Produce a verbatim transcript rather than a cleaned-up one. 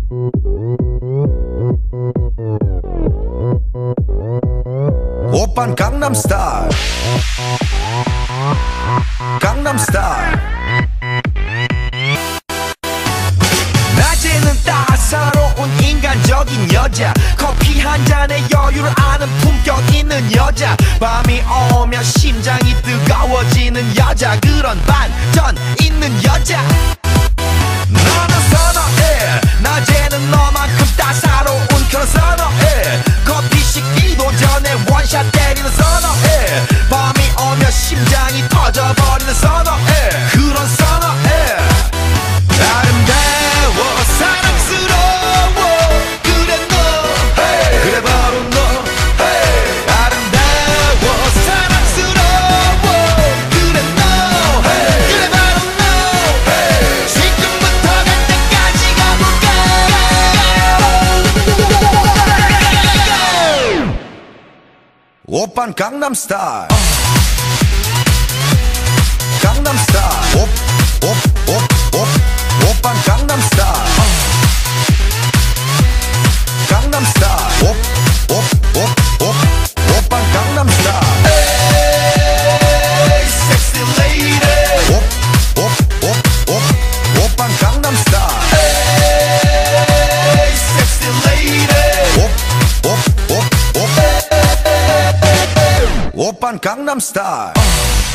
오빤 강남 스타일 강남 스타일 낮에는 따사로운 인간적인 여자 커피 한 잔에 여유를 아는 품격 있는 여자 밤이 오면 심장이 뜨거워지는 여자 그런 반전 있는 여자 너는 선어해 낮에는 너만큼 따사로운 그런 선어해 커피 식기도 전에 원샷 때리는 선어해 밤이 오면 심장이 터져버리는 선어해 그런 선어해 아름다워 사랑스러워 그래 너 hey. 그래 바로 너 hey. 아름다워 사랑스러워 그래 너 hey. 그래 바로 너 hey. 지금부터 갈 때까지 가볼까 오빤 강남 스타일 강남 스타일 옵, 옵, 옵, 옵 오빤 강남 스타일 강남 스타일 옵, 옵, 옵, 옵 오빤 강남 스타일 에이 섹시 레이디 옵, 옵, 옵, 옵 오빤 강남 스타일 에이 섹시 레이디 옵, 옵, 옵, 옵 오빤 강남 스타일